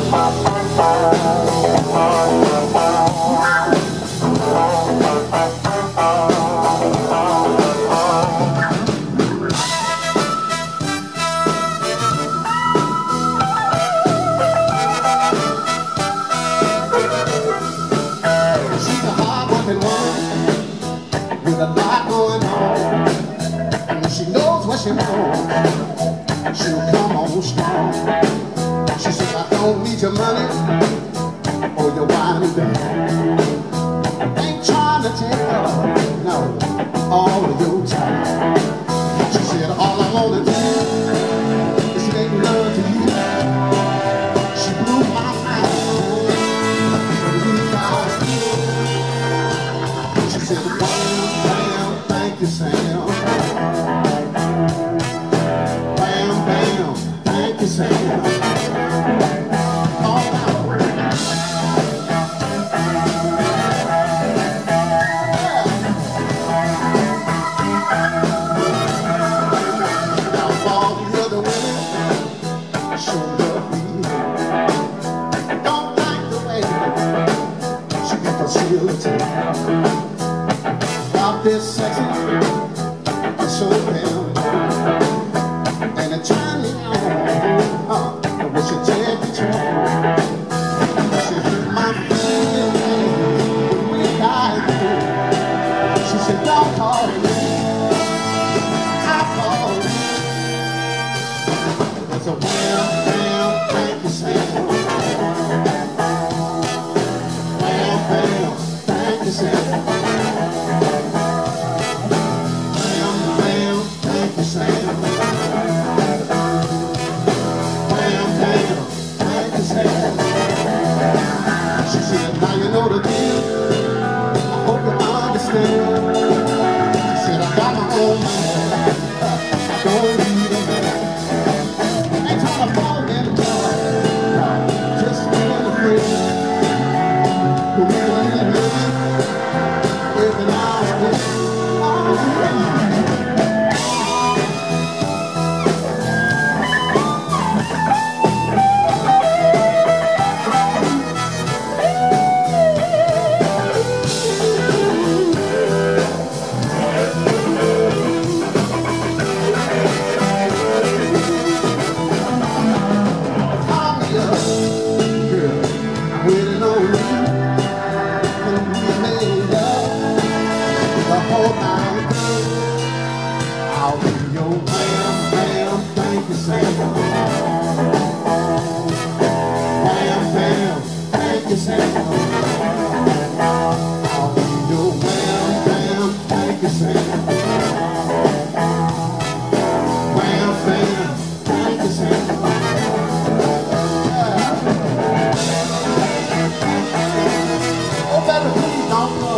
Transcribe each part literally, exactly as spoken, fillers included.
With a lot going on, and when she knows what she knows, she'll come on strong. She says, I don't need your money or your wine and dine. Ain't trying to take her, no, all of your time. She said, all I wanna do is make love to you. She blew my mind when we got here. She said, thank you, Sam. Bam, bam, thank you, Sam. All out. Now, all these other women show love me. Don't like the way she gets facility. Out there sexy. So damn, and it turned me on. Uh, what you take control? She hit my feelings when we got through. She said, don't call me, I call you. It's a wham, bam, thank you, Sam. Wham, bam, thank you, Sam. She said, now you know the deal. I hope you understand. She said, I got my own man. I don't need a man. Ain't trying to fall in love. Just feeling afraid. But we really living every now and then. I'll be your wham, bam, thank you, Sam. Wham, bam, thank you, Sam. I'll be your wham, bam, thank you, Sam. Wham, bam, thank you, Sam. Oh, baby, please don't go.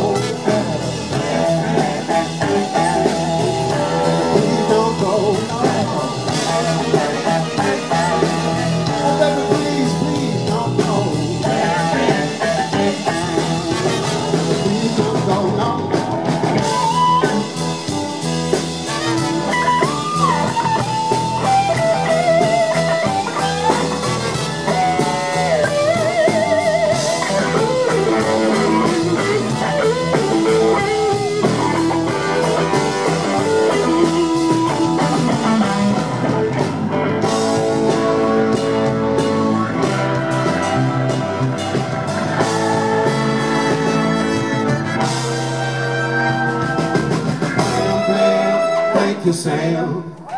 Sam.